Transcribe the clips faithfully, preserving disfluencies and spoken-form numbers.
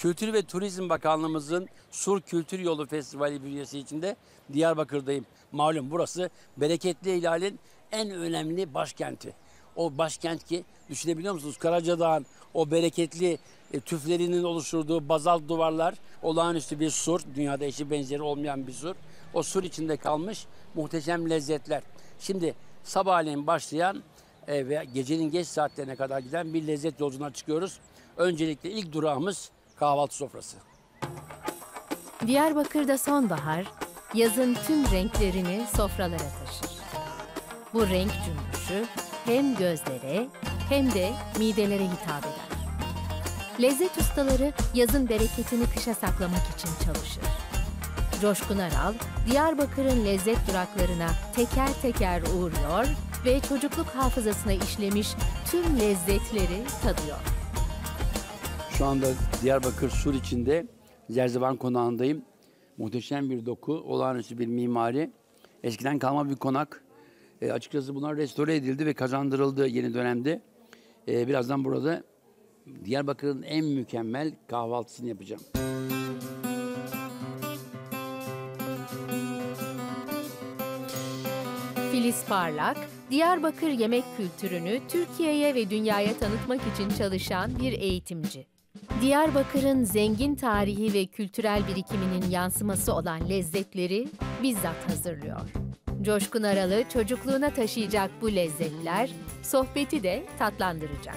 Kültür ve Turizm Bakanlığımızın Sur Kültür Yolu Festivali bünyesi içinde Diyarbakır'dayım. Malum burası bereketli ilalin en önemli başkenti. O başkent ki düşünebiliyor musunuz? Karacadağ'ın o bereketli e, tüflerinin oluşturduğu bazalt duvarlar, olağanüstü bir sur, dünyada eşi benzeri olmayan bir sur. O sur içinde kalmış muhteşem lezzetler. Şimdi sabahleyin başlayan e, ve gecenin geç saatlerine kadar giden bir lezzet yolculuğuna çıkıyoruz. Öncelikle ilk durağımız kahvaltı sofrası. Diyarbakır'da sonbahar, yazın tüm renklerini sofralara taşır. Bu renk cümbüşü hem gözlere hem de midelere hitap eder. Lezzet ustaları yazın bereketini kışa saklamak için çalışır. Coşkun Aral, Diyarbakır'ın lezzet duraklarına teker teker uğruyor ve çocukluk hafızasına işlemiş tüm lezzetleri tadıyor. Şu anda Diyarbakır Sur içinde Zerzevan Konağı'ndayım. Muhteşem bir doku, olağanüstü bir mimari. Eskiden kalma bir konak. E, açıkçası bunlar restore edildi ve kazandırıldı yeni dönemde. E, birazdan burada Diyarbakır'ın en mükemmel kahvaltısını yapacağım. Filiz Parlak, Diyarbakır yemek kültürünü Türkiye'ye ve dünyaya tanıtmak için çalışan bir eğitimci. Diyarbakır'ın zengin tarihi ve kültürel birikiminin yansıması olan lezzetleri bizzat hazırlıyor. Coşkun Aral'ı çocukluğuna taşıyacak bu lezzetler, sohbeti de tatlandıracak.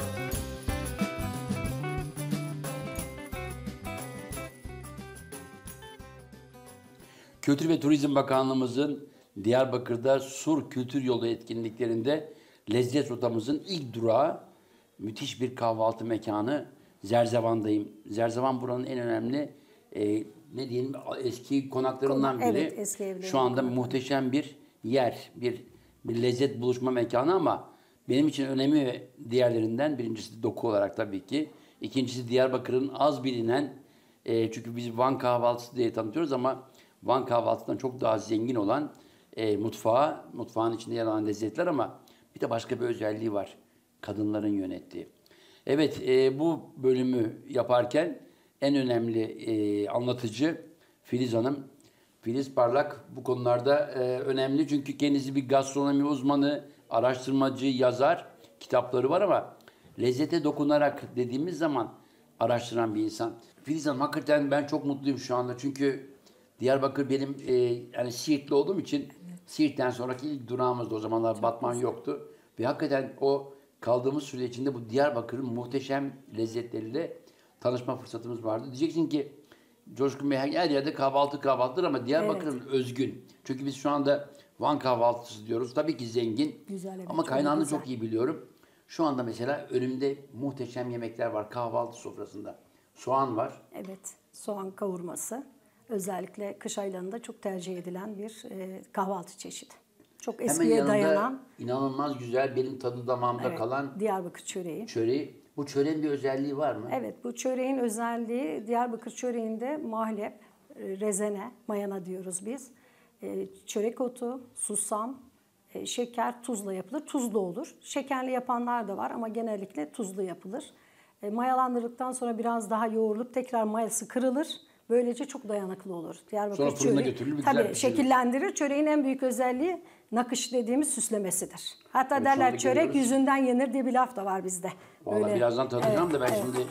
Kültür ve Turizm Bakanlığımızın Diyarbakır'da Sur Kültür Yolu etkinliklerinde lezzet rotamızın ilk durağı müthiş bir kahvaltı mekanı Zerzevan'dayım. Zerzevan buranın en önemli e, ne diyelim eski konaklarından Konak, biri. evet, eski evlerin Şu anda konakları. muhteşem bir yer, bir, bir lezzet buluşma mekanı ama benim için önemi ve diğerlerinden birincisi doku olarak tabii ki. İkincisi Diyarbakır'ın az bilinen e, çünkü biz Van kahvaltısı diye tanıtıyoruz ama Van kahvaltısından çok daha zengin olan e, mutfağı, mutfağın içinde yer alan lezzetler ama bir de başka bir özelliği var. Kadınların yönettiği. Evet, e, bu bölümü yaparken en önemli e, anlatıcı Filiz Hanım. Filiz Parlak bu konularda e, önemli çünkü kendisi bir gastronomi uzmanı, araştırmacı, yazar, kitapları var ama lezzete dokunarak dediğimiz zaman araştıran bir insan. Filiz Hanım hakikaten ben çok mutluyum şu anda çünkü Diyarbakır benim e, yani Siirtli olduğum için Siirt'ten sonraki ilk durağımızdı. O zamanlar çok Batman güzel. Yoktu. Ve hakikaten o kaldığımız süre içinde bu Diyarbakır'ın muhteşem lezzetleriyle tanışma fırsatımız vardı. Diyeceksin ki Coşkun Bey her yerde kahvaltı kahvaltıdır ama Diyarbakır'ın evet. özgün. Çünkü biz şu anda Van kahvaltısı diyoruz. Tabii ki zengin güzel, evet, ama kaynağını güzel. çok iyi biliyorum. Şu anda mesela önümde muhteşem yemekler var kahvaltı sofrasında. Soğan var. Evet, soğan kavurması. Özellikle kış aylarında çok tercih edilen bir e, kahvaltı çeşidi. Çok eskiye Hemen dayanan. İnanılmaz güzel benim tadı damağımda evet, kalan Diyarbakır çöreği. Çöreği. Bu çöreğin bir özelliği var mı? Evet, bu çöreğin özelliği Diyarbakır çöreğinde mahlep, rezene, mayana diyoruz biz. E, çörek otu, susam, e, şeker, tuzla yapılır. Tuzlu olur. Şekerli yapanlar da var ama genellikle tuzlu yapılır. E, mayalandırdıktan sonra biraz daha yoğrulup tekrar mayası kırılır. Böylece çok dayanıklı olur. Diyarbakır Sonra fırına çöreği, götürülür, güzel tabii pişirilir. şekillendirir. Çöreğin en büyük özelliği nakış dediğimiz süslemesidir. Hatta Evet, derler çörek görüyoruz. yüzünden yenir diye bir laf da var bizde. Vallahi Böyle, birazdan tadacağım evet, da ben evet. şimdi...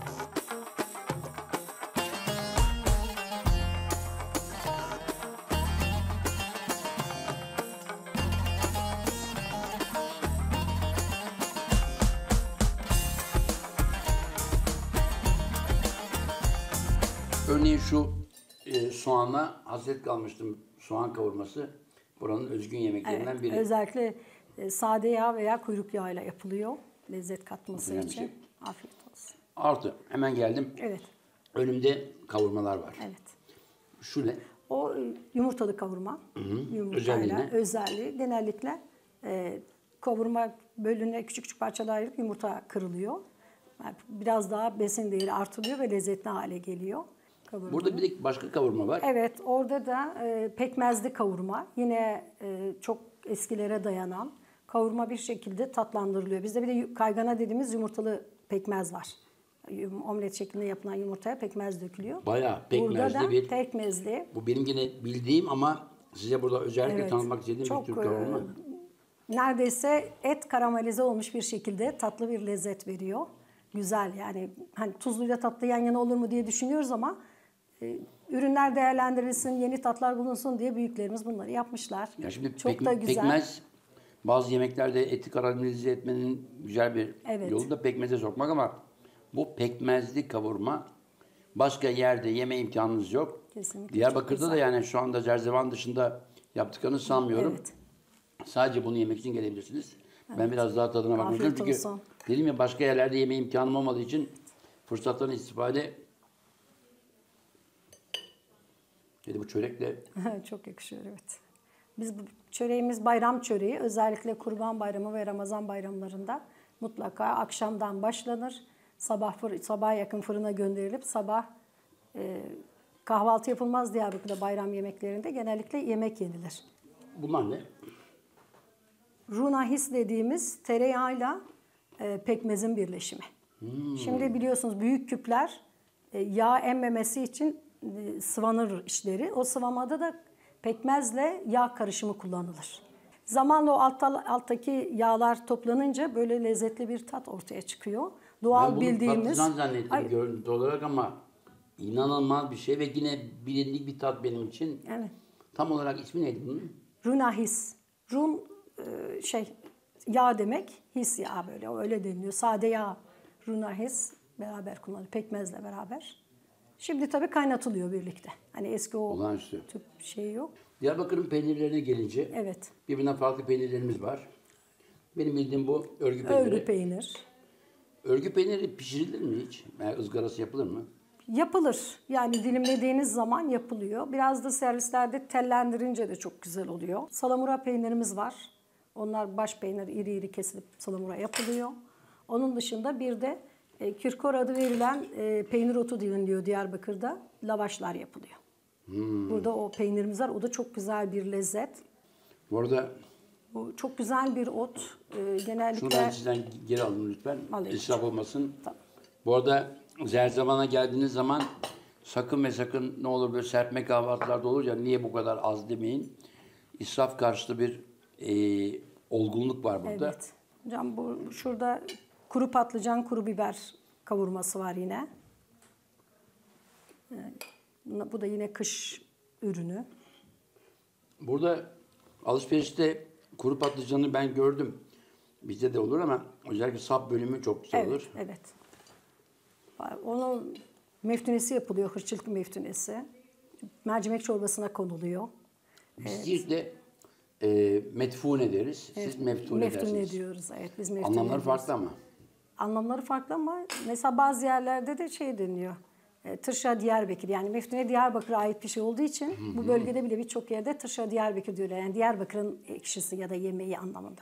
Örneğin şu e, soğana hasret kalmıştım. Soğan kavurması buranın özgün yemeklerinden Evet, biri. özellikle e, sade yağ veya kuyruk yağıyla yapılıyor. Lezzet katması Önemli için. şey. Afiyet olsun. Artı hemen geldim. Evet. Önümde kavurmalar var. Evet. Şu ne? O e, yumurtalı kavurma. Hı. Yumurtayla Özelliği ne? özelliği genellikle e, kavurma bölüne küçük küçük parçalar ayırıp yumurta kırılıyor. Yani biraz daha besin değeri artılıyor ve lezzetli hale geliyor. Kavurmanın. Burada bir de başka kavurma var. Evet, orada da e, pekmezli kavurma. Yine e, çok eskilere dayanan kavurma bir şekilde tatlandırılıyor. Bizde bir de kaygana dediğimiz yumurtalı pekmez var. Yum- Omlet şeklinde yapılan yumurtaya pekmez dökülüyor. Bayağı Burada pekmezli da bir... pekmezli. Bu benim yine bildiğim ama size burada özellikle Evet. tanıtmak istediğim Çok, bir Türk kavurma. e, Neredeyse et karamelize olmuş bir şekilde tatlı bir lezzet veriyor. Güzel yani hani tuzluyla tatlı yan yana olur mu diye düşünüyoruz ama e, ürünler değerlendirilsin, yeni tatlar bulunsun diye büyüklerimiz bunları yapmışlar. Ya şimdi Çok pek- da güzel. pekmez bazı yemeklerde eti karamelize etmenin güzel bir Evet. yolu da pekmeze sokmak ama bu pekmezli kavurma başka yerde yeme imkanınız yok. Kesinlikle Diyarbakır'da çok da güzel. yani şu anda Zerzevan dışında yaptıklarını sanmıyorum. Evet. Sadece bunu yemek için gelebilirsiniz. Ben biraz daha tadına bakmak Afiyet istiyorum. Çünkü olsun. dedim ya başka yerlerde yeme imkanım olmadığı için fırsattan istifade. Dedi bu çörekle Çok yakışıyor evet. Biz bu çöreğimiz bayram çöreği. Özellikle Kurban Bayramı ve Ramazan bayramlarında mutlaka akşamdan başlanır. Sabah fır, sabaha yakın fırına gönderilip sabah e, kahvaltı yapılmaz Diyarbakır'da bayram yemeklerinde genellikle yemek yenilir. bunlar ne? Runahis dediğimiz tereyağıyla e, pekmezin birleşimi. Şimdi biliyorsunuz büyük küpler e, yağ emmemesi için e, sıvanır içleri. O sıvamada da pekmezle yağ karışımı kullanılır. Zamanla o altta, alttaki yağlar toplanınca böyle lezzetli bir tat ortaya çıkıyor. Doğal Ben bunu bildiğimiz... patlıcan zannettim Ay, görüntü olarak ama inanılmaz bir şey ve yine bilindik bir tat benim için. evet. Tam olarak ismi neydi bunun? Runahis. Run e, şey yağ demek. His yağı böyle. Öyle deniliyor. Sade yağ. Runahis beraber kullanılıyor. Pekmezle beraber. Şimdi tabii kaynatılıyor birlikte. Hani eski o Olağanüstü. tüp şey yok. Diyarbakır'ın peynirlerine gelince Evet. birbirinden farklı peynirlerimiz var. Benim bildiğim bu örgü peyniri. Örgü peynir. Örgü peyniri pişirilir mi hiç? Yani ızgarası yapılır mı? Yapılır. Yani dilimlediğiniz zaman yapılıyor. Biraz da servislerde tellendirince de çok güzel oluyor. Salamura peynirimiz var. Onlar baş peynir iri iri kesilip salamura yapılıyor. Onun dışında bir de e, kirkor adı verilen e, peynir otu deniliyor Diyarbakır'da. Lavaşlar yapılıyor. Burada o peynirimiz var. O da çok güzel bir lezzet. Bu arada Bu çok güzel bir ot. E, genellikle... şunu ben sizden geri alın lütfen. Alayım. İsraf olmasın. Tamam. Bu arada Zerzavan'a geldiğiniz zaman sakın ve sakın ne olur böyle serpme kahvaltılarda olur ya niye bu kadar az demeyin. İsraf karşıtı bir e, olgunluk var burada. Evet. Hocam bu şurada kuru patlıcan, kuru biber kavurması var yine. Ee, Bu da yine kış ürünü. Burada alışverişte kuru patlıcanı ben gördüm. Bizde de olur ama özellikle sap bölümü çok güzel Evet, olur. evet. Onun meftunesi yapılıyor, hırçılık meftunesi. Mercimek çorbasına konuluyor. Biz Siirt'te e, metfune deriz. Siz meftune, Meftune dersiniz. diyoruz, evet. Biz meftune Anlamları diyoruz. farklı ama. Anlamları farklı ama mesela bazı yerlerde de şey deniyor. E, Tırşa Diyarbakır yani Meftune Diyarbakır'a ait bir şey olduğu için bu bölgede bile birçok yerde Tırşa Diyarbakır diyorlar. Yani Diyarbakır'ın ekşisi ya da yemeği anlamında.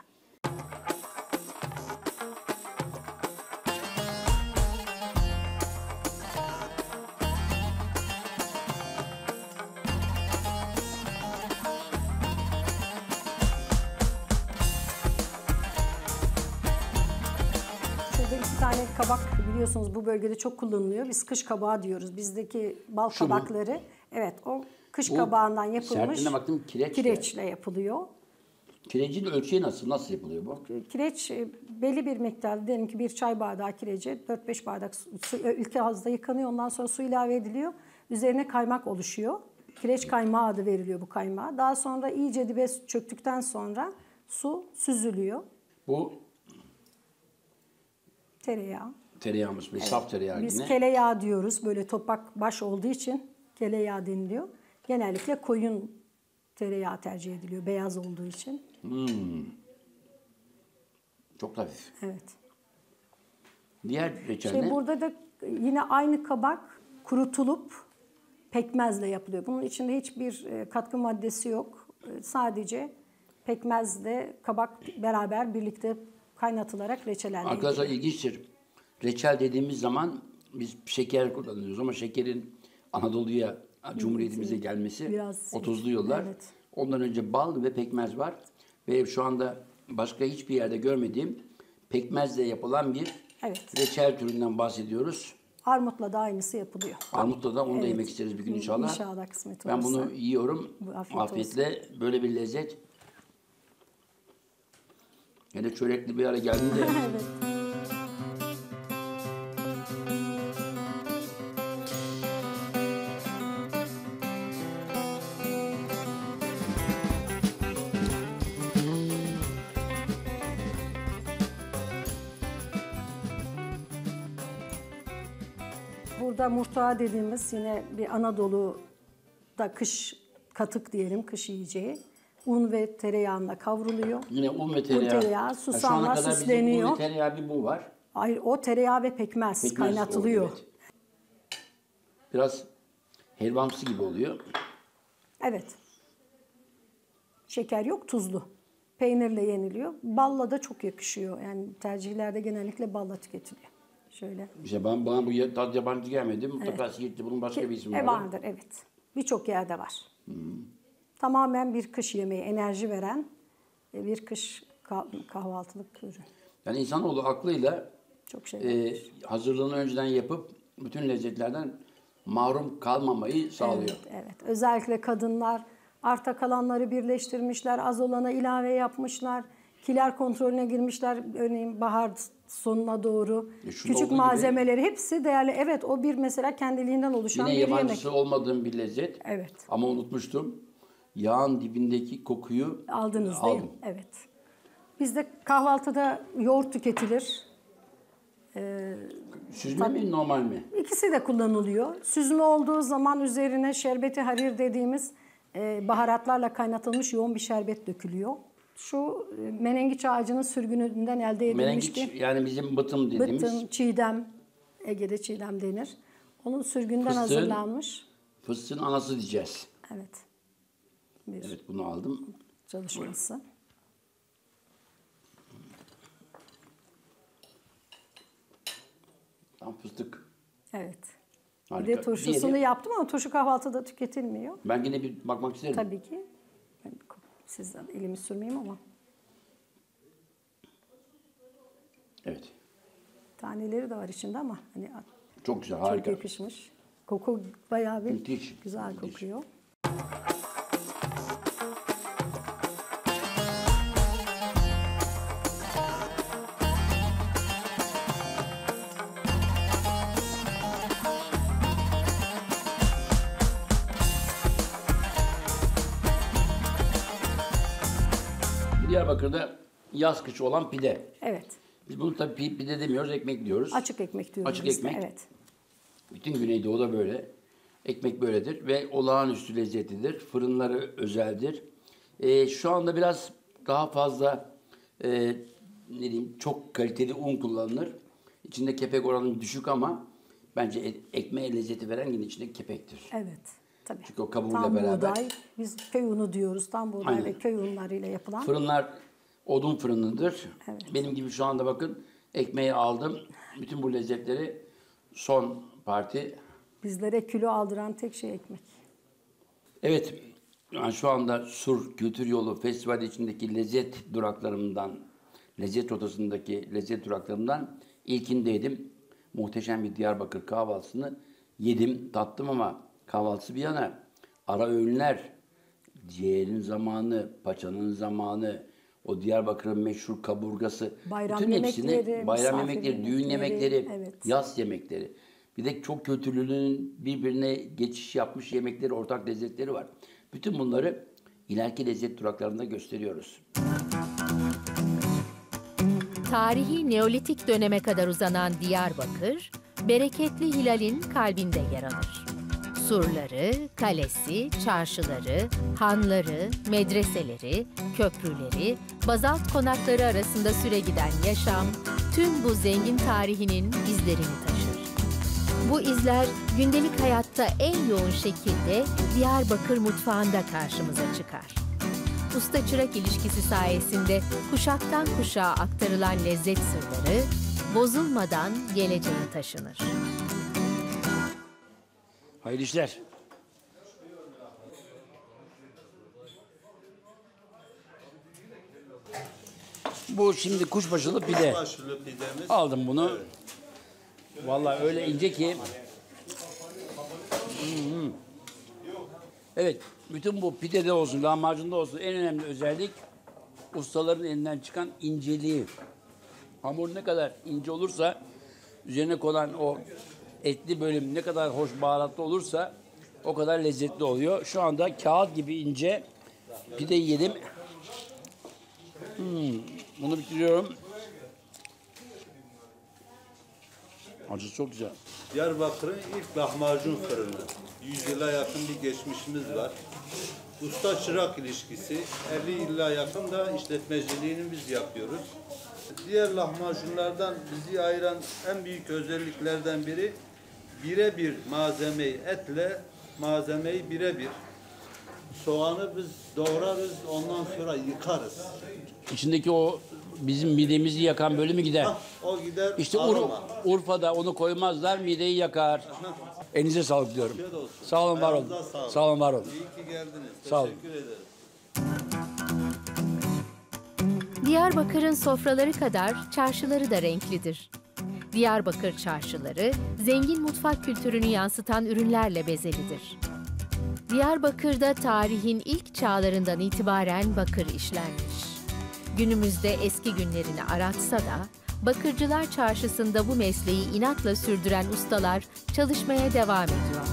Şurada iki tane kabak biliyorsunuz bu bölgede çok kullanılıyor. Biz kış kabağı diyoruz. Bizdeki bal Şu mu? kabakları evet o kış Bu kabağından yapılmış. sertliğine baktım, kireçle. Kireçle yapılıyor. Kirecin ölçeği nasıl? Nasıl yapılıyor bu? Kireç e, belli bir miktarda diyelim ki bir çay bardağı kirece dört beş bardak su, su e, ilk ağızda yıkanıyor. Ondan sonra su ilave ediliyor. Üzerine kaymak oluşuyor. Kireç kaymağı adı veriliyor bu kaymağa. Daha sonra iyice dibe çöktükten sonra su süzülüyor. Bu Tereyağı. tereyağımız, bir saf tereyağı Biz yine. kele yağı diyoruz. Böyle topak baş olduğu için kele yağı deniliyor. Genellikle koyun tereyağı tercih ediliyor. Beyaz olduğu için. Çok hafif. Evet. Diğer reçel Şey ne? burada da yine aynı kabak kurutulup pekmezle yapılıyor. Bunun içinde hiçbir e, katkı maddesi yok. E, Sadece pekmezle kabak beraber birlikte kaynatılarak reçelendiriliyor. Arkadaşlar ilginçtir. Reçel dediğimiz zaman biz şeker kullanıyoruz ama şekerin Anadolu'ya, Cumhuriyetimize gelmesi Biraz- otuzlu yıllar. evet. Ondan önce bal ve pekmez var. Ve şu anda başka hiçbir yerde görmediğim pekmezle yapılan bir Evet. Reçel türünden bahsediyoruz. Armutla da aynısı yapılıyor. Armutla da onu da Evet. yemek isteriz bir gün inşallah. İnşallah kısmet Ben olursa. bunu yiyorum. Bu afiyet Afiyetle. Böyle bir lezzet. Hele çörekli bir ara geldiğinde Evet. Burada murtağa dediğimiz yine bir Anadolu'da kış katık diyelim, kış yiyeceği. Un ve tereyağında kavruluyor. yine un ve tereyağı. tereyağı, Ya susamla şu ana kadar bizim un süsleniyor. ve tereyağı bir bu var. Hayır, o tereyağı ve pekmez, Pekmez kaynatılıyor. oldu, evet. Biraz helvamsı gibi oluyor. Evet. Şeker yok, tuzlu. Peynirle yeniliyor. Balla da çok yakışıyor. Yani tercihlerde genellikle balla tüketiliyor. Şöyle. İşte ben, bana bu ya- tat yabancı gelmedi. Mutlaka Siirt'te bunun başka bir ismi E, var. vardır, evet. Birçok yerde var. Tamamen bir kış yemeği, enerji veren e, bir kış kah- kahvaltılık ürün. Yani insanoğlu aklıyla Çok şey. e, hazırlığını önceden yapıp bütün lezzetlerden mahrum kalmamayı sağlıyor. Evet, evet. Özellikle kadınlar arta kalanları birleştirmişler, az olana ilave yapmışlar, kiler kontrolüne girmişler. Örneğin bahar sonuna doğru E, şunda küçük olduğu gibi- malzemeleri hepsi değerli. Evet, o bir mesela kendiliğinden oluşan Yine bir yemek. yabancısı olmadığım bir lezzet. Evet. Ama unutmuştum. Yağın dibindeki kokuyu Aldınız aldım. değil mi? Evet. Bizde kahvaltıda yoğurt tüketilir. Süzme mi normal mi? İkisi de kullanılıyor. Süzme olduğu zaman üzerine şerbeti harir dediğimiz e, baharatlarla kaynatılmış yoğun bir şerbet dökülüyor. Şu e, menengiç ağacının sürgününden elde edilmiş Menengiç bir yani bizim bıtım dediğimiz bıttım, çiğdem, Ege'de çiğdem denir. Onun sürgünden Fıstığın- hazırlanmış. fıstığın anası diyeceğiz. Evet. Bir Evet bunu aldım. çalışması. Tam fıstık. Evet. Bir Harika. de turşusunu Diğeri- yaptım ama turşu kahvaltıda tüketilmiyor. Ben yine bir bakmak isterim. Tabii ki. Ben sizden elimi sürmeyeyim ama Evet. taneleri de var içinde ama hani Çok güzel, çok harika. yakışmış. Koku bayağı bir Müthiş, güzel müthiş. kokuyor. Diyarbakır'da yaz kış olan pide. Evet. Biz bunu tabii pi- pide demiyoruz, ekmek diyoruz. Açık ekmek diyoruz Açık biz de, ekmek. Evet. Bütün Güneydoğu'da böyle. Ekmek böyledir ve olağanüstü lezzetlidir. Fırınları özeldir. Ee, şu anda biraz daha fazla e, ne diyeyim çok kaliteli un kullanılır. İçinde kepek oranı düşük ama bence e- ekmeğe lezzeti veren yine içinde kepektir. Evet. Tabii. Çünkü o kabuğuyla Tam beraber. buğday. Biz köy unu diyoruz. Tam buğday Aynen. ve köy unlarıyla yapılan. Fırınlar odun fırınıdır. Evet. Benim gibi şu anda bakın ekmeği aldım. Bütün bu lezzetleri son parti. Bizlere kilo aldıran tek şey ekmek. Evet, yani şu anda Sur Kültür Yolu Festivali içindeki lezzet duraklarımdan, lezzet rotasındaki lezzet duraklarımdan ilkindeydim. Muhteşem bir Diyarbakır kahvaltısını yedim, tattım ama kahvaltısı bir yana ara öğünler, ciğerin zamanı, paçanın zamanı, o Diyarbakır'ın meşhur kaburgası, Bayram bütün hepsini, yemekleri, bayram misafir yemekleri, düğün yemekleri, yemekleri, evet. yaz yemekleri. Bir de çok kültürlülüğün birbirine geçiş yapmış yemekleri, ortak lezzetleri var. Bütün bunları ileriki lezzet duraklarında gösteriyoruz. Tarihi Neolitik döneme kadar uzanan Diyarbakır, bereketli hilalin kalbinde yer alır. Surları, kalesi, çarşıları, hanları, medreseleri, köprüleri, bazalt konakları arasında süre giden yaşam, tüm bu zengin tarihinin izlerini taşır. Bu izler gündelik hayatta en yoğun şekilde Diyarbakır mutfağında karşımıza çıkar. Usta-çırak ilişkisi sayesinde kuşaktan kuşağa aktarılan lezzet sırları bozulmadan geleceğe taşınır. Hayırlı işler. Bu şimdi kuşbaşılı pide. Kuşbaşılı pidemiz. Aldım bunu. Evet. Vallahi öyle ince ki. Hmm. Evet, bütün bu pidede olsun, lahmacunda olsun en önemli özellik ustaların elinden çıkan inceliği. Hamur ne kadar ince olursa, üzerine konan o etli bölüm ne kadar hoş baharatlı olursa o kadar lezzetli oluyor. Şu anda kağıt gibi ince pide yedim. Hmm, bunu bitiriyorum. Acısı çok güzel. Diyarbakır'ın ilk lahmacun fırını. yüz yıla yakın bir geçmişimiz var. Usta çırak ilişkisi. elli yıla yakın da işletmeciliğini biz yapıyoruz. Diğer lahmacunlardan bizi ayıran en büyük özelliklerden biri birebir malzemeyi etle malzemeyi birebir. Soğanı biz doğrarız, ondan sonra yıkarız. İçindeki o bizim midemizi yakan bölümü gider. Hah, o gider İşte Ur aroma. Urfa'da onu koymazlar, mideyi yakar. Elinize sağlık diyorum. Afiyet olsun. Sağ olun, var olun. Ayağınıza sağlık. Sağ olun, var olun. İyi ki geldiniz. Sağ olun. Teşekkür ederim. Diyarbakır'ın sofraları kadar çarşıları da renklidir. Diyarbakır çarşıları, zengin mutfak kültürünü yansıtan ürünlerle bezelidir. Diyarbakır'da tarihin ilk çağlarından itibaren bakır işlenmiş. Günümüzde eski günlerini aratsa da, Bakırcılar Çarşısı'nda bu mesleği inatla sürdüren ustalar çalışmaya devam ediyor.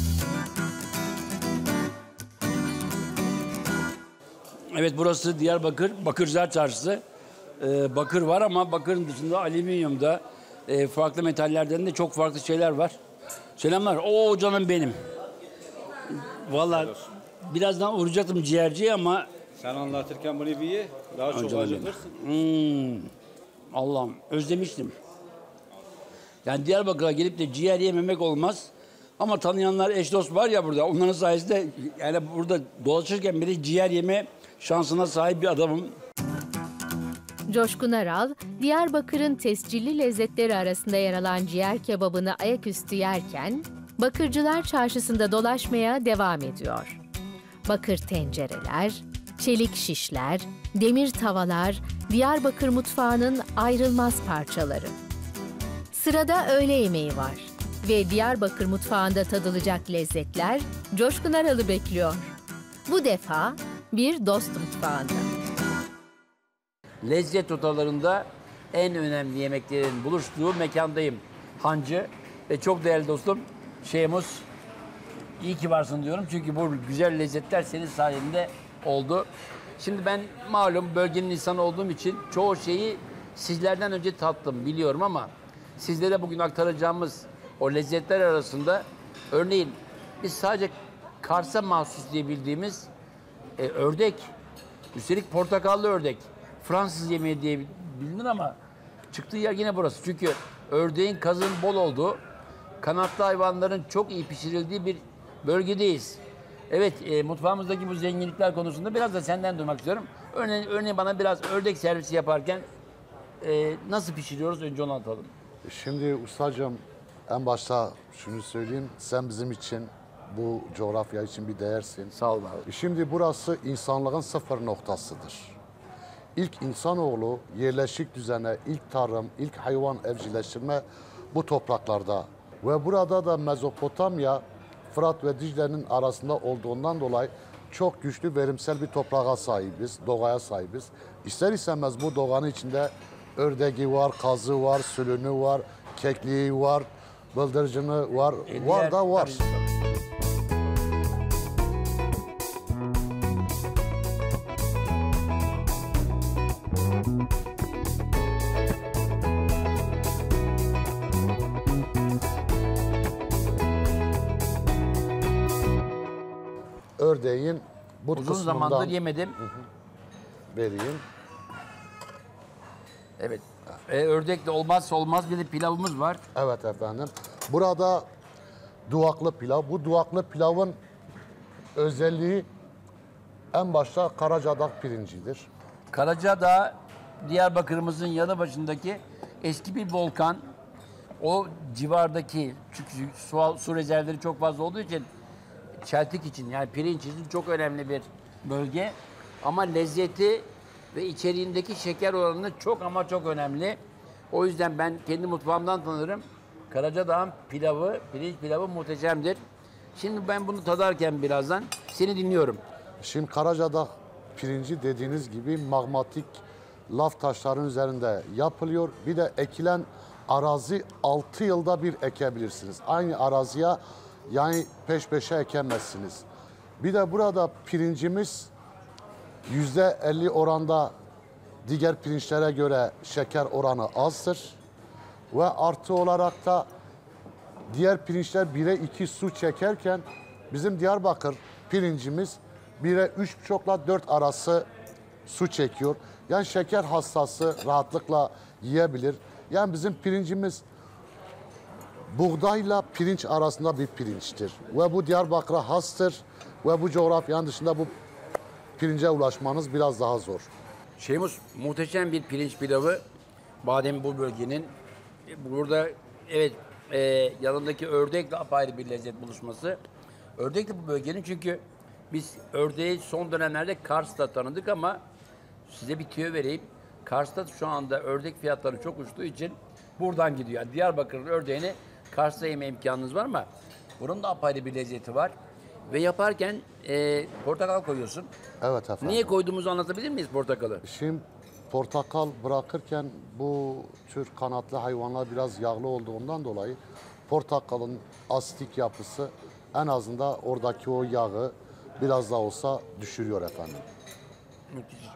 Evet, burası Diyarbakır, Bakırcılar Çarşısı. Ee, bakır var ama bakırın dışında alüminyumda, e, farklı metallerden de çok farklı şeyler var. Selamlar. Oo canım benim. Vallahi birazdan uğrayacaktım ciğerciye ama Sen anlatırken bunu bir ye, daha çok canım acıkırsın. Hmm. Allah'ım özlemiştim. Yani Diyarbakır'a gelip de ciğer yememek olmaz. Ama tanıyanlar, eş dost var ya burada. Onların sayesinde yani burada dolaşırken bile ciğer yeme şansına sahip bir adamım. Coşkun Aral, Diyarbakır'ın tescilli lezzetleri arasında yer alan ciğer kebabını ayaküstü yerken, Bakırcılar Çarşısı'nda dolaşmaya devam ediyor. Bakır tencereler, çelik şişler, demir tavalar, Diyarbakır mutfağının ayrılmaz parçaları. Sırada öğle yemeği var ve Diyarbakır mutfağında tadılacak lezzetler Coşkun Aral'ı bekliyor. Bu defa bir dost mutfağında. Lezzet otalarında en önemli yemeklerin buluştuğu mekandayım. Hancı ve çok değerli dostum Şeymus. İyi ki varsın diyorum çünkü bu güzel lezzetler senin sayende oldu. Şimdi ben malum bölgenin insanı olduğum için çoğu şeyi sizlerden önce tattım biliyorum ama sizlere bugün aktaracağımız o lezzetler arasında örneğin biz sadece Kars'a mahsus diye bildiğimiz e, ördek, üstelik portakallı ördek, Fransız yemeği diye bilinir ama çıktığı yer yine burası. Çünkü ördeğin kazın bol olduğu, kanatlı hayvanların çok iyi pişirildiği bir bölgedeyiz. Evet, e, mutfağımızdaki bu zenginlikler konusunda biraz da senden duymak istiyorum. Örneğin, örneğin bana biraz ördek servisi yaparken e, nasıl pişiriyoruz önce onu anlatalım. Şimdi ustacığım en başta şunu söyleyeyim. Sen bizim için bu coğrafya için bir değersin. Sağ ol abi. Şimdi burası insanlığın sıfır noktasıdır. İlk insanoğlu yerleşik düzene, ilk tarım, ilk hayvan evcilleştirme bu topraklarda. Ve burada da Mezopotamya, Fırat ve Dicle'nin arasında olduğundan dolayı çok güçlü verimsel bir toprağa sahibiz, doğaya sahibiz. İster istemez bu doğanın içinde ördeği var, kazı var, sülünü var, kekliği var, bıldırcını var, E, var diğer- da var. tabii. Ördeğin bu Uzun kısmından zamandır yemedim. vereyim. Evet. E, ördekle olmazsa olmaz bir de pilavımız var. Evet efendim. Burada duvaklı pilav. Bu duvaklı pilavın özelliği en başta Karacadak pirincidir. Karacadağ, Diyarbakır'ımızın yanı başındaki eski bir volkan. O civardaki, çünkü su, su rezervleri çok fazla olduğu için çeltik için yani pirinç için çok önemli bir bölge. Ama lezzeti ve içeriğindeki şeker oranı çok ama çok önemli. O yüzden ben kendi mutfağımdan tanırım. Karacadağ'ın pilavı, pirinç pilavı muhteşemdir. Şimdi ben bunu tadarken birazdan seni dinliyorum. Şimdi Karacadağ pirinci dediğiniz gibi magmatik laf taşların üzerinde yapılıyor. Bir de ekilen arazi altı yılda bir ekebilirsiniz. Aynı araziye yani peş peşe ekemezsiniz. Bir de burada pirincimiz yüzde elli oranda diğer pirinçlere göre şeker oranı azdır. Ve artı olarak da diğer pirinçler bire iki su çekerken bizim Diyarbakır pirincimiz bire üç buçukla dört arası su çekiyor. Yani şeker hastası rahatlıkla yiyebilir. Yani bizim pirincimiz buğdayla pirinç arasında bir pirinçtir. Ve bu Diyarbakır'a hastır. Ve bu coğrafyanın dışında bu pirince ulaşmanız biraz daha zor. Şeymus muhteşem bir pirinç pilavı. Badem bu bölgenin. Burada evet e, yanındaki ördekle apayrı bir lezzet buluşması. Ördek de bu bölgenin çünkü biz ördeği son dönemlerde Kars'ta tanıdık ama size bir tüyo vereyim. Kars'ta şu anda ördek fiyatları çok uçtuğu için buradan gidiyor. Yani Diyarbakır'ın ördeğini Kars'ta yeme imkanınız var ama bunun da apayrı bir lezzeti var. Ve yaparken e, portakal koyuyorsun. Evet efendim. Niye koyduğumuzu anlatabilir miyiz portakalı? Şimdi portakal bırakırken bu tür kanatlı hayvanlar biraz yağlı olduğundan dolayı portakalın asitik yapısı en azından oradaki o yağı biraz da olsa düşürüyor efendim. Müthiş.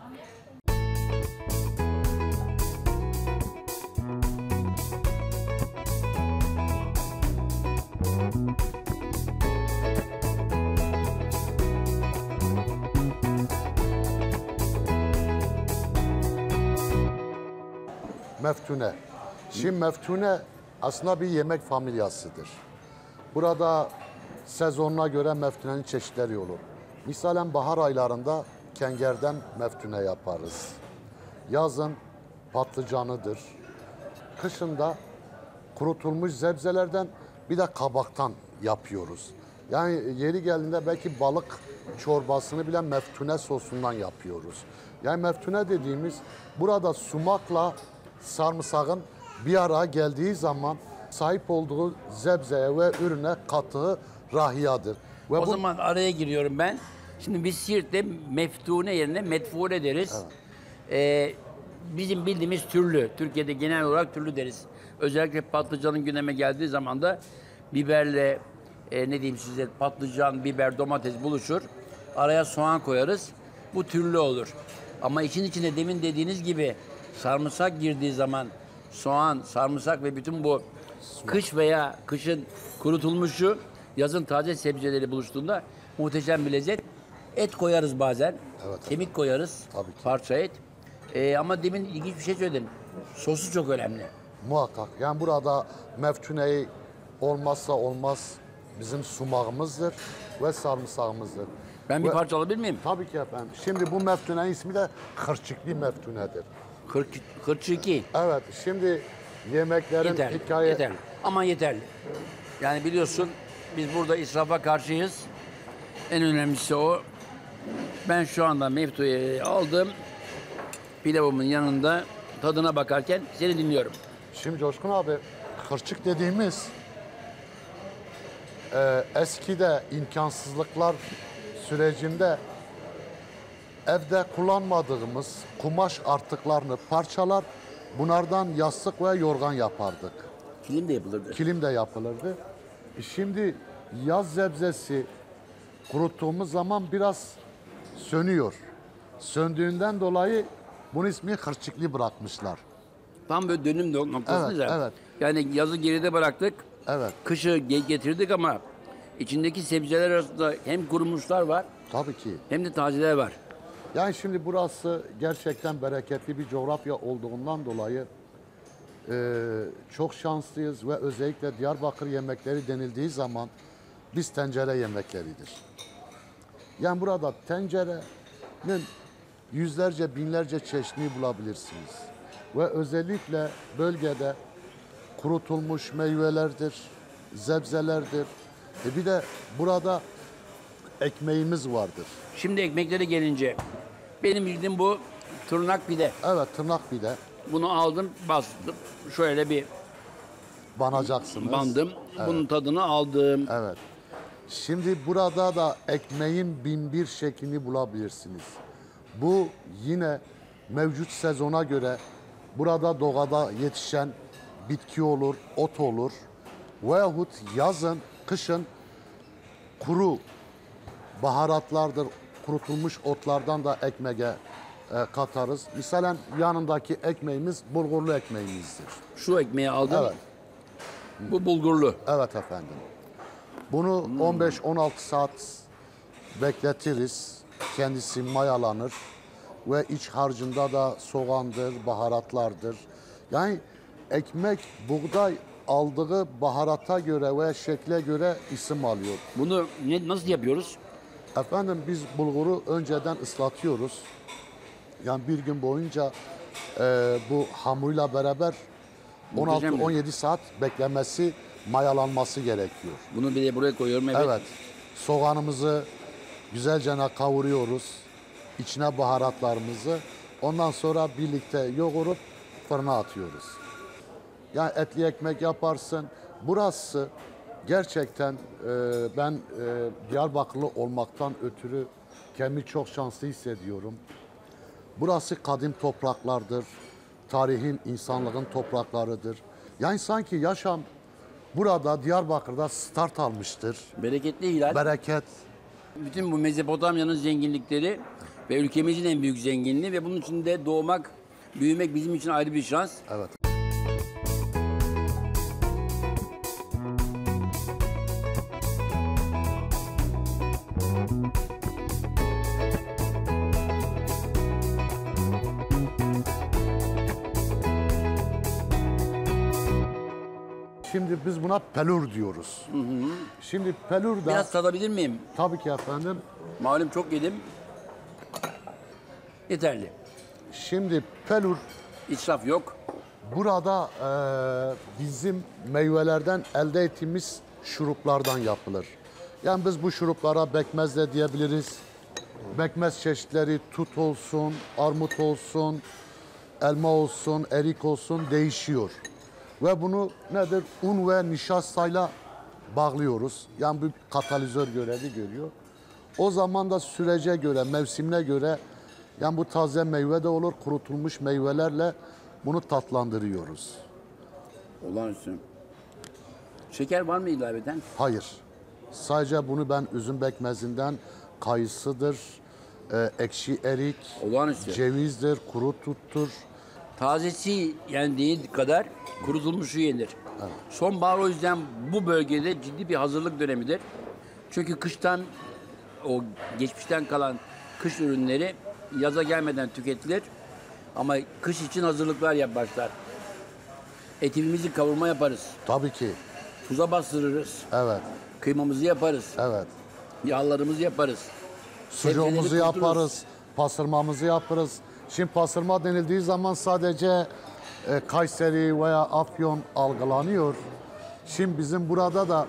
Meftune. Şimdi meftune aslında bir yemek familyasıdır. Burada sezonuna göre meftunenin çeşitleri olur. Misalen bahar aylarında kengerden meftune yaparız. Yazın patlıcanıdır. Kışında kurutulmuş sebzelerden bir de kabaktan yapıyoruz. Yani yeri geldiğinde belki balık çorbasını bile meftune sosundan yapıyoruz. Yani meftune dediğimiz burada sumakla sarımsağın bir araya geldiği zaman sahip olduğu sebzeye ve ürüne kattığı rahiyadır. Ve O bu, zaman araya giriyorum ben. Şimdi biz Siirt'te meftune yerine metfune deriz. Ee, bizim bildiğimiz türlü, Türkiye'de genel olarak türlü deriz. Özellikle patlıcanın gündeme geldiği zaman da biberle, e, ne diyeyim size, patlıcan, biber, domates buluşur. Araya soğan koyarız. Bu türlü olur. Ama için içine demin dediğiniz gibi sarımsak girdiği zaman soğan, sarımsak ve bütün bu kış veya kışın kurutulmuşu, yazın taze sebzeleri buluştuğunda muhteşem bir lezzet. Et koyarız bazen, Evet. kemik koyarız, Tabii ki. parça et. Ee, ama demin ilginç bir şey söyledin. Sosu çok önemli. muhakkak. Yani burada meftuneyi olmazsa olmaz bizim sumağımızdır ve sarımsağımızdır. Ben bir Ve- parça alabilir miyim? Tabii ki efendim. Şimdi bu meftunenin ismi de kırçıklı meftunedir. kırk, kırk iki. Evet, şimdi yemeklerin Yeterli, hikaye... yeterli. Aman yeterli. Yani biliyorsun biz burada israfa karşıyız. En önemlisi o. Ben şu anda meftuyu aldım. Pilavımın yanında tadına bakarken seni dinliyorum. Şimdi Coşkun abi, kırçık dediğimiz e, eskide imkansızlıklar sürecinde evde kullanmadığımız kumaş artıklarını parçalar, bunlardan yastık ve yorgan yapardık. Kilim de yapılırdı. Kilim de yapılırdı. E Şimdi yaz sebzesi kuruttuğumuz zaman biraz sönüyor. Söndüğünden dolayı bunun ismi kırçıklı bırakmışlar. Tam böyle dönüm de noktasındayız Evet, ya. evet. Yani yazı geride bıraktık. Evet, Kışı ge- getirdik ama içindeki sebzeler arasında hem kurumuşlar var tabii ki. hem de tazeler var. Yani şimdi burası gerçekten bereketli bir coğrafya olduğundan dolayı e, çok şanslıyız ve özellikle Diyarbakır yemekleri denildiği zaman biz tencere yemekleridir. Yani burada tencerenin yüzlerce, binlerce çeşidini bulabilirsiniz. Ve özellikle bölgede kurutulmuş meyvelerdir, sebzelerdir. E bir de burada ekmeğimiz vardır. Şimdi ekmeklere gelince benim bildiğim bu Tırnak pide. Evet, tırnak pide. Bunu aldım, bastım. Şöyle bir Banacaksınız. bandım. Bunun tadını aldım. Evet. Şimdi burada da ekmeğin bin bir şeklini bulabilirsiniz. Bu yine mevcut sezona göre burada doğada yetişen bitki olur, ot olur. Veyahut yazın, kışın kuru baharatlardır, kurutulmuş otlardan da ekmeğe e, katarız. Misalen yanındaki ekmeğimiz bulgurlu ekmeğimizdir. Şu ekmeği aldım. Evet. Bu bulgurlu. Evet efendim. Bunu on beş on altı saat bekletiriz. Kendisi mayalanır ve iç harcında da soğandır, baharatlardır. Yani ekmek buğday aldığı baharata göre ve şekle göre isim alıyor. Bunu ne, nasıl yapıyoruz? Efendim biz bulguru önceden ıslatıyoruz. Yani bir gün boyunca e, bu hamuruyla beraber on altı Muhteşem. on yedi saat beklemesi, mayalanması gerekiyor. Bunu bir de buraya koyuyorum. Evet. Evet. Soğanımızı güzelce kavuruyoruz. İçine baharatlarımızı. Ondan sonra birlikte yoğurup fırına atıyoruz. Yani etli ekmek yaparsın. Burası gerçekten e, ben e, Diyarbakırlı olmaktan ötürü kendimi çok şanslı hissediyorum. Burası kadim topraklardır. Tarihin, insanlığın topraklarıdır. Yani sanki yaşam burada Diyarbakır'da start almıştır. Bereketli Hilal. Bereket. Bütün bu Mezopotamya'nın zenginlikleri ve ülkemizin en büyük zenginliği ve bunun içinde doğmak, büyümek bizim için ayrı bir şans. Evet. Şimdi biz buna pelur diyoruz. Şimdi pelur da Biraz tadabilir miyim? tabii ki efendim. Malum çok yedim. Yeterli. Şimdi pelur İsraf yok. burada e, bizim meyvelerden elde ettiğimiz şuruplardan yapılır. Yani biz bu şuruplara bekmez de diyebiliriz. Bekmez çeşitleri tut olsun, armut olsun, elma olsun, erik olsun değişiyor. Ve bunu nedir? Un ve nişastayla bağlıyoruz. Yani bir katalizör görevi görüyor. O zaman da sürece göre, mevsimine göre yani bu taze meyve de olur, kurutulmuş meyvelerle bunu tatlandırıyoruz. Olağanüstü. Şeker var mı ilaveten? Hayır. Sadece bunu ben üzüm bekmezinden kayısıdır, e, ekşi erik, Olağanüstü. cevizdir, kuru tuttur. Tazesi yendiği kadar kurutulmuşu yenir. Sonbahar o yüzden bu bölgede ciddi bir hazırlık dönemidir. Çünkü kıştan, o geçmişten kalan kış ürünleri yaza gelmeden tüketilir. Ama kış için hazırlıklar yap başlar. Etimizi kavurma yaparız. Tabii ki. Tuza bastırırız. Evet, Kıymamızı yaparız. evet. Yağlarımızı yaparız. Sucuğumuzu Sebzeleri yaparız, pastırmamızı yaparız. Şimdi pastırma denildiği zaman sadece e, Kayseri veya Afyon algılanıyor. Şimdi bizim burada da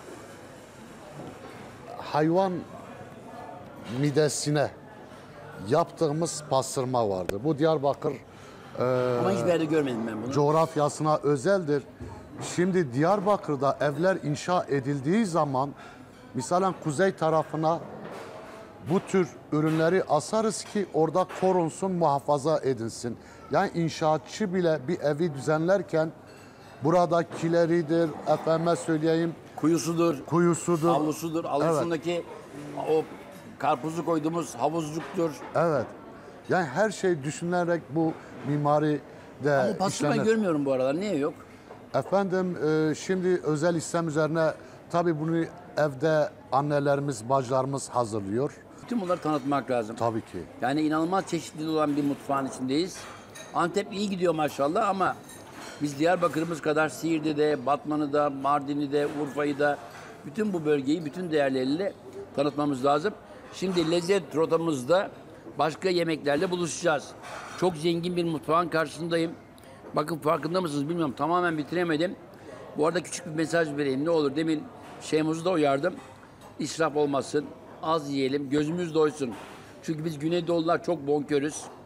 hayvan midesine yaptığımız pastırma vardır. Bu Diyarbakır Ama hiçbir yerde görmedim ben bunu. coğrafyasına özeldir. Şimdi Diyarbakır'da evler inşa edildiği zaman misalen kuzey tarafına bu tür ürünleri asarız ki orada korunsun, muhafaza edilsin. Yani inşaatçı bile bir evi düzenlerken burada kileridir, efendime söyleyeyim, Kuyusudur, kuyusudur. avlusudur. Avlusundaki o karpuzu koyduğumuz havuzluktur. Evet. Yani her şey düşünülerek bu mimari de Ama pastırma işlenir. görmüyorum bu aralar. Niye yok? Efendim e, şimdi özel istem üzerine tabii bunu evde annelerimiz, bacılarımız hazırlıyor. Bütün bunları tanıtmak lazım. Tabii ki. Yani inanılmaz çeşitli olan bir mutfağın içindeyiz. Antep iyi gidiyor maşallah ama biz Diyarbakır'ımız kadar Siirt'i de, Batman'ı da, Mardin'i de, Urfa'yı da bütün bu bölgeyi bütün değerleriyle tanıtmamız lazım. Şimdi lezzet rotamızda başka yemeklerle buluşacağız. Çok zengin bir mutfağın karşısındayım. Bakın farkında mısınız bilmiyorum, tamamen bitiremedim. Bu arada küçük bir mesaj vereyim ne olur. Demin Şeyhmuz'u da uyardım. İsraf olmasın, az yiyelim, gözümüz doysun. Çünkü biz Güneydoğulular çok bonkörüz.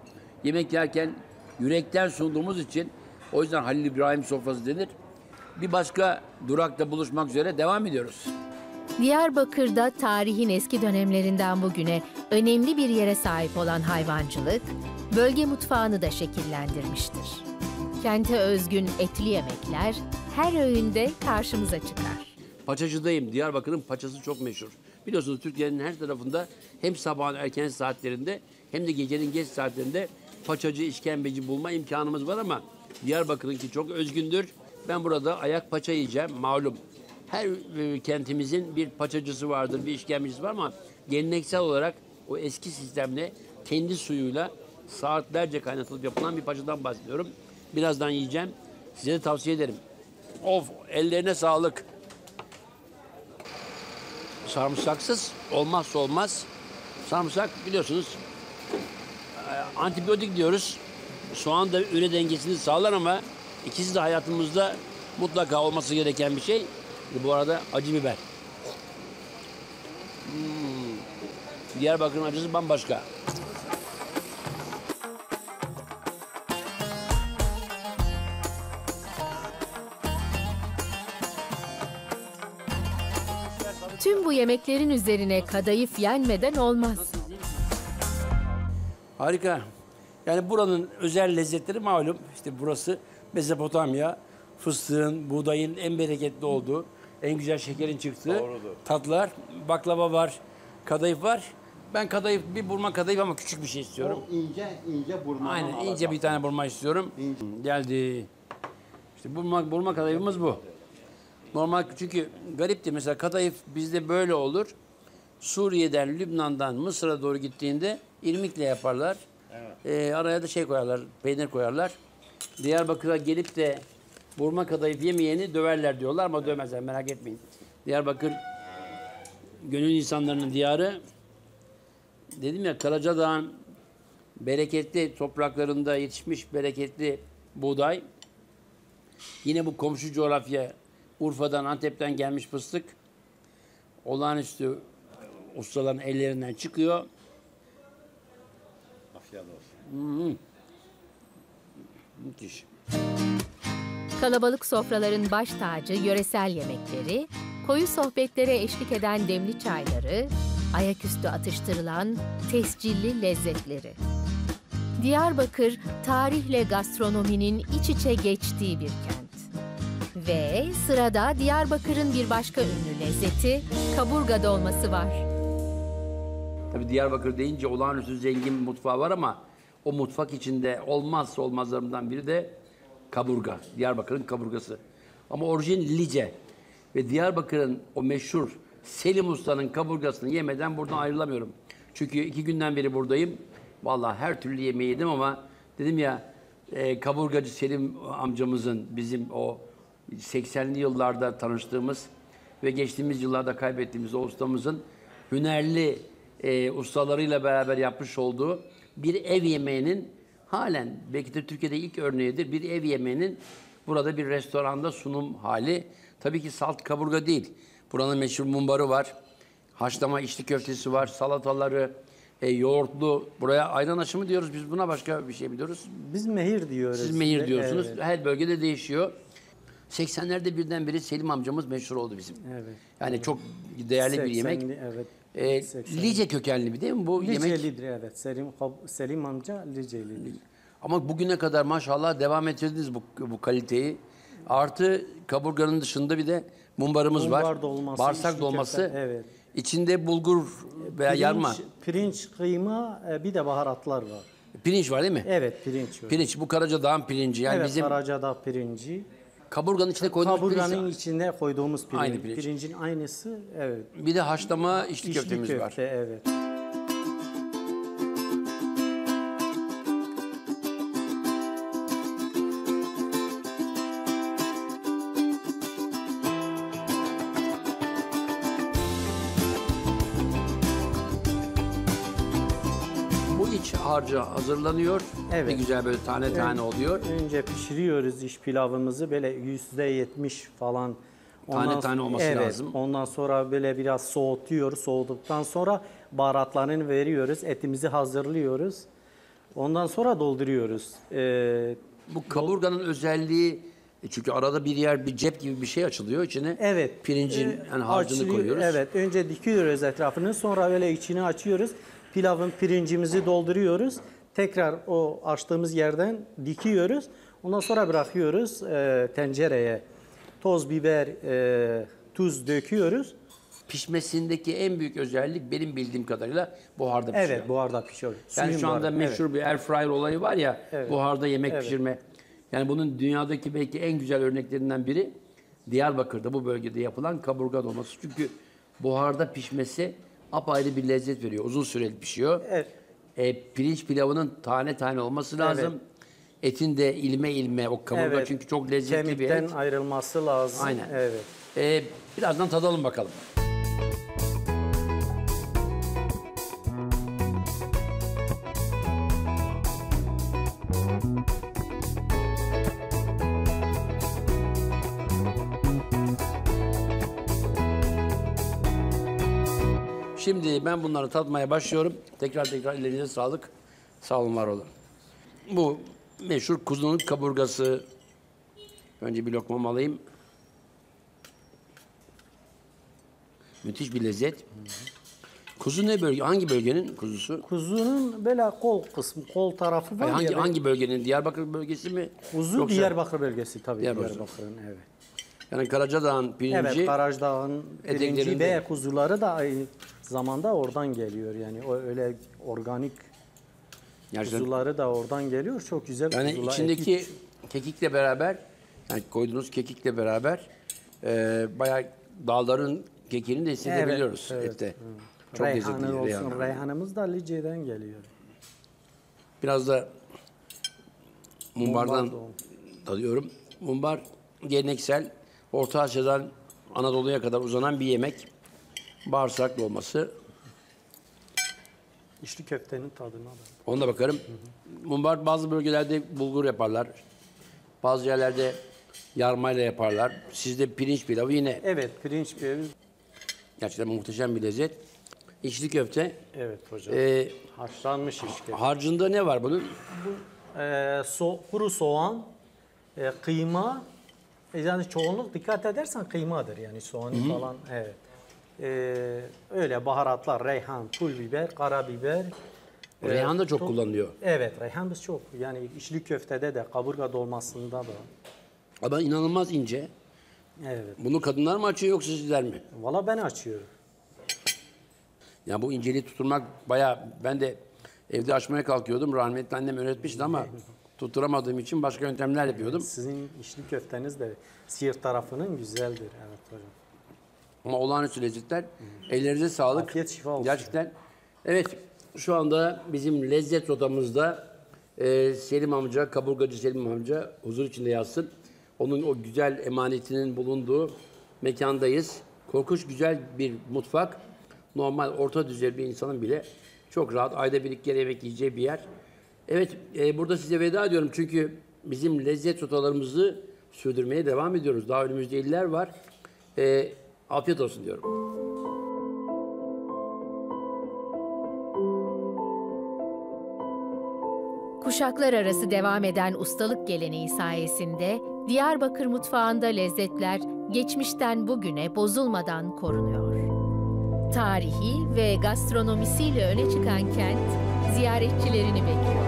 yemek yerken yürekten sunduğumuz için o yüzden Halil İbrahim sofrası denir. Bir başka durakta buluşmak üzere devam ediyoruz. Diyarbakır'da tarihin eski dönemlerinden bugüne önemli bir yere sahip olan hayvancılık, bölge mutfağını da şekillendirmiştir. Kente özgün etli yemekler her öğünde karşımıza çıkar. Paçacıdayım. Diyarbakır'ın paçası çok meşhur. Biliyorsunuz Türkiye'nin her tarafında hem sabahın erken saatlerinde hem de gecenin geç saatlerinde paçacı, işkembeci bulma imkanımız var ama Diyarbakır'ınki çok özgündür. Ben burada ayak paça yiyeceğim. Malum her e, kentimizin bir paçacısı vardır, bir işkembecisi var ama geleneksel olarak o eski sistemle kendi suyuyla saatlerce kaynatılıp yapılan bir paçadan bahsediyorum. Birazdan yiyeceğim. Size de tavsiye ederim. Of, ellerine sağlık. Sarımsaksız olmazsa olmaz. Sarımsak biliyorsunuz e, antibiyotik diyoruz. Soğan da üre dengesini sağlar ama ikisi de hayatımızda mutlaka olması gereken bir şey. Bu arada acı biber. Hmm. Diyarbakır'ın acısı bambaşka. Tüm bu yemeklerin üzerine kadayıf yenmeden olmaz. Harika. Yani buranın özel lezzetleri malum. İşte burası Mezopotamya. Fıstığın, buğdayın en bereketli olduğu, en güzel şekerin çıktığı Doğrudur. tatlar. Baklava var, kadayıf var. Ben kadayıf, bir burma kadayıf ama küçük bir şey istiyorum. O ince ince burma. Aynen, ince bir tane burma istiyorum. Geldi. İşte burma, burma kadayıfımız bu. Normal çünkü garipti mesela kadayıf bizde böyle olur. Suriye'den, Lübnan'dan Mısır'a doğru gittiğinde irmikle yaparlar. Evet. Ee, araya da şey koyarlar, peynir koyarlar. Diyarbakır'a gelip de burma kadayıf yemeyeni döverler diyorlar ama dövmezler, merak etmeyin. Diyarbakır gönül insanlarının diyarı. Dedim ya Karacadağ'ın bereketli topraklarında yetişmiş bereketli buğday. Yine bu komşu coğrafya Urfa'dan, Antep'ten gelmiş fıstık. Olağanüstü ustaların ellerinden çıkıyor. Afiyet olsun. Hmm. Müthiş. Kalabalık sofraların baş tacı yöresel yemekleri, koyu sohbetlere eşlik eden demli çayları, ayaküstü atıştırılan tescilli lezzetleri. Diyarbakır, tarihle gastronominin iç içe geçtiği bir kent. Ve sırada Diyarbakır'ın bir başka ünlü lezzeti, kaburga dolması var. Tabii Diyarbakır deyince olağanüstü zengin bir mutfağı var ama o mutfak içinde olmazsa olmazlarından biri de kaburga. Diyarbakır'ın kaburgası. Ama orijin Lice ve Diyarbakır'ın o meşhur Selim Usta'nın kaburgasını yemeden buradan ayrılamıyorum. Çünkü iki günden beri buradayım. Vallahi her türlü yemeği yedim ama dedim ya e, kaburgacı Selim amcamızın bizim o seksenli yıllarda tanıştığımız ve geçtiğimiz yıllarda kaybettiğimiz o ustamızın hünerli e, ustalarıyla beraber yapmış olduğu bir ev yemeğinin halen belki de Türkiye'de ilk örneğidir. Bir ev yemeğinin burada bir restoranda sunum hali. Tabii ki salt kaburga değil. Buranın meşhur mumbarı var. Haşlama içli köftesi var. Salataları, e, yoğurtlu. Buraya ayran aşı mı diyoruz biz buna, başka bir şey mi diyoruz? Biz mehir diyoruz. Siz mehir diyorsunuz. Evet. Her bölgede değişiyor. seksenlerde birdenbire Selim amcamız meşhur oldu bizim. Evet. Yani çok değerli bir yemek. seksenli, Evet. E, seksenli. Lice kökenli bir değil mi bu yemek? Licelidir evet. Selim, Selim amca Licelidir. Ama bugüne kadar maşallah devam ettirdiniz bu, bu kaliteyi. Artı kaburganın dışında bir de mumbarımız Mumbar var. dolması, Bağırsak içli dolması. köfte, evet. İçinde bulgur veya Pirinç, yarma. Pirinç, kıyma, e, bir de baharatlar var. Pirinç var değil mi? Evet, pirinç var. Pirinç. Bu Karacadağ'ın pirinci. Yani evet, bizim Karacadağ pirinci. kaburganın içine koyduğumuz Kaburganın pirinç. içine koyduğumuz pirinç. Aynı pirinç. Pirincin aynısı, evet. Bir de haşlama içli, İçli köftemiz köfte, var. evet. Bu iç harcı hazırlanıyor. Evet. Ne güzel böyle tane tane oluyor. Önce pişiriyoruz iç pilavımızı böyle yüzde yetmiş falan. Tane tane olması evet, lazım. Ondan sonra böyle biraz soğutuyoruz. Soğuduktan sonra baharatlarını veriyoruz. Etimizi hazırlıyoruz. Ondan sonra dolduruyoruz. Ee, Bu kaburganın özelliği e, çünkü arada bir yer bir cep gibi bir şey açılıyor içine. Evet. Pirincin Ee, yani harcını açılıyor, koyuyoruz. Evet. Önce dikiyoruz etrafını. Sonra böyle içini açıyoruz. Pilavın pirincimizi dolduruyoruz. Tekrar o açtığımız yerden dikiyoruz. Ondan sonra bırakıyoruz e, tencereye. Toz biber, e, tuz döküyoruz. Pişmesindeki en büyük özellik benim bildiğim kadarıyla buharda pişiyor. Evet, buharda pişiyor. Yani Suyun şu anda buharı, meşhur evet. bir air fryer olayı var ya, Evet. buharda yemek Evet. pişirme. Yani bunun dünyadaki belki en güzel örneklerinden biri Diyarbakır'da bu bölgede yapılan kaburga dolması. Çünkü buharda pişmesi apayrı bir lezzet veriyor. Uzun süreli pişiyor. Evet. E, pirinç pilavının tane tane olması lazım. Etin de ilme ilme o kaburga Evet. çünkü çok lezzetli bir Kemikten et. ayrılması lazım. Aynen. Evet. E, birazdan tadalım bakalım. Şimdi ben bunları tatmaya başlıyorum. Tekrar tekrar ellerinize sağlık. Sağ olun, var olun. Bu meşhur kuzunun kaburgası. Önce bir lokmamı alayım. Müthiş bir lezzet. Kuzu ne bölge? Hangi bölgenin kuzusu? Kuzunun böyle kol kısmı, kol tarafı var Ay, hangi ya. hangi bölgenin? Diyarbakır bölgesi mi? Kuzu Yoksa- Diyarbakır bölgesi tabii. Diyarbakır. Diyarbakır'ın evet. Yani Karacadağ'ın pirinci. Evet, Karajdağ'ın pirinci eteklerinde. ve kuzuları da aynı zamanda oradan geliyor. Yani o öyle organik Gerçekten- kuzuları da oradan geliyor. Çok güzel Yani kuzular. içindeki eti- kekikle beraber, yani koyduğunuz kekikle beraber e, bayağı dağların kekiğini de hissedebiliyoruz Evet, evet. ette. Çok Reyhanı lezzetli. olsun. Reyhan. Reyhanımız da Lice'den geliyor. Biraz da mumbardan Mumbar da o. tadıyorum. Mumbar geleneksel Orta Asya'dan Anadolu'ya kadar uzanan bir yemek. Bağırsak dolması. İçli köftenin tadına da. Ona da bakarım. Mumbar bazı bölgelerde bulgur yaparlar. Bazı yerlerde yarmayla yaparlar. Sizde pirinç pilavı yine Evet, pirinç pilavı. gerçekten muhteşem bir lezzet. İçli köfte. Evet hocam. Ee, Haşlanmış içli köfte. harcında ne var bunun? Ee, so, kuru soğan, e, kıyma. E, yani çoğunluk dikkat edersen kıymadır yani soğanı falan. Evet. Ee, öyle baharatlar, reyhan, pul biber, karabiber. Ee, Reyhan da çok kullanılıyor. Evet, reyhanımız çok. Yani içli köftede de, kaburga dolmasında da. Ama inanılmaz ince. Evet. Bunu kadınlar mı açıyor yoksa sizler mi? Valla ben açıyorum. Ya bu inceliği tutturmak bayağı, ben de evde açmaya kalkıyordum. Rahmetli annem öğretmişti ama tutturamadığım için başka yöntemler yapıyordum. Sizin içli köfteniz de Siirt tarafının güzeldir. Evet hocam. Ama olağanüstü lezzetler. Ellerinize sağlık. Afiyet şifa olsun. Gerçekten. Evet, şu anda bizim lezzet rotamızda e, Selim amca, kaburgacı Selim amca huzur içinde yatsın. Onun o güzel emanetinin bulunduğu mekandayız. Korkunç güzel bir mutfak. Normal orta düzey bir insanın bile çok rahat ayda bir iki kere yemek yiyeceği bir yer. Evet, e, burada size veda ediyorum çünkü bizim lezzet rotalarımızı sürdürmeye devam ediyoruz. Daha önümüzde iller var. E, afiyet olsun diyorum. Kuşaklar arası devam eden ustalık geleneği sayesinde Diyarbakır mutfağında lezzetler geçmişten bugüne bozulmadan korunuyor. Tarihi ve gastronomisiyle öne çıkan kent ziyaretçilerini bekliyor.